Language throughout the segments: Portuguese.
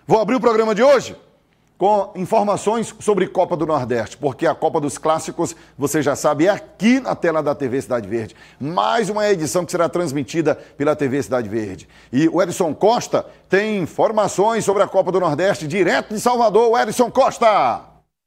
Vou abrir o programa de hoje com informações sobre Copa do Nordeste, porque a Copa dos Clássicos, você já sabe, é aqui na tela da TV Cidade Verde. Mais uma edição que será transmitida pela TV Cidade Verde. E o Edson Costa tem informações sobre a Copa do Nordeste, direto de Salvador. O Edson Costa!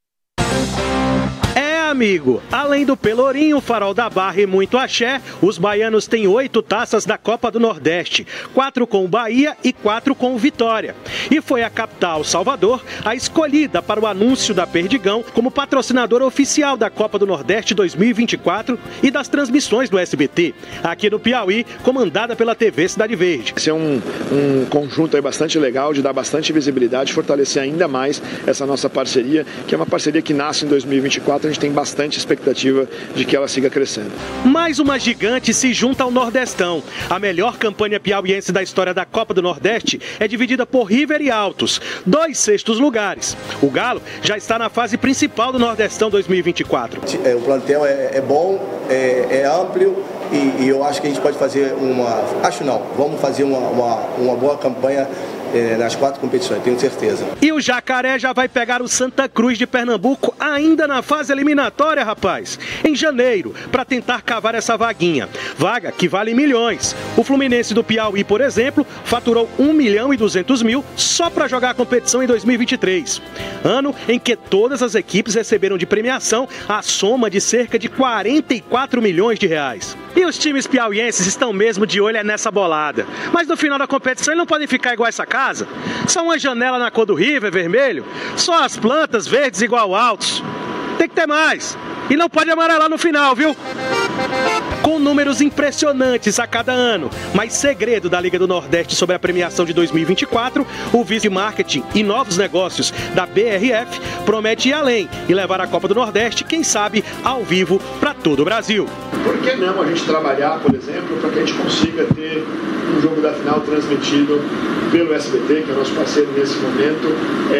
Amigo, além do Pelourinho, Farol da Barra e muito axé, os baianos têm 8 taças da Copa do Nordeste, 4 com o Bahia e 4 com o Vitória. E foi a capital, Salvador, a escolhida para o anúncio da Perdigão como patrocinadora oficial da Copa do Nordeste 2024 e das transmissões do SBT, aqui no Piauí, comandada pela TV Cidade Verde. Esse é um conjunto aí bastante legal, de dar bastante visibilidade, fortalecer ainda mais essa nossa parceria, que é uma parceria que nasce em 2024, a gente tem bastante expectativa de que ela siga crescendo. Mais uma gigante se junta ao Nordestão. A melhor campanha piauiense da história da Copa do Nordeste é dividida por River e Altos, 2 sextos lugares. O Galo já está na fase principal do Nordestão 2024. O plantel é bom, é amplo e eu acho que a gente pode fazer vamos fazer uma boa campanha nas 4 competições, tenho certeza. E o Jacaré já vai pegar o Santa Cruz de Pernambuco ainda na fase eliminatória, rapaz, em janeiro, para tentar cavar essa vaguinha. Vaga que vale milhões. O Fluminense do Piauí, por exemplo, faturou 1.200.000 só para jogar a competição em 2023. Ano em que todas as equipes receberam de premiação a soma de cerca de 44 milhões de reais. E os times piauienses estão mesmo de olho nessa bolada. Mas no final da competição eles não podem ficar igual essa casa. Só uma janela na cor do River, vermelho. Só as plantas verdes igual Altos. Tem que ter mais. E não pode amarelar no final, viu? Com números impressionantes a cada ano, mas segredo da Liga do Nordeste sobre a premiação de 2024, o vice-marketing e novos negócios da BRF promete ir além e levar a Copa do Nordeste, quem sabe, ao vivo para todo o Brasil. Por que não a gente trabalhar, por exemplo, para que a gente consiga ter um jogo da final transmitido pelo SBT, que é o nosso parceiro nesse momento,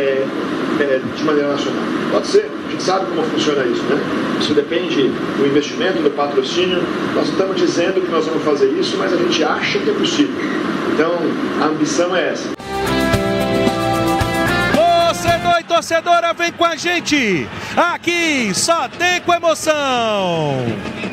de maneira nacional? Pode ser, a gente sabe como funciona isso, né? Isso depende do investimento, do patrocínio. Nós não estamos dizendo que nós vamos fazer isso, mas a gente acha que é possível. Então, a ambição é essa. Torcedor e torcedora, vem com a gente! Aqui só tem com emoção!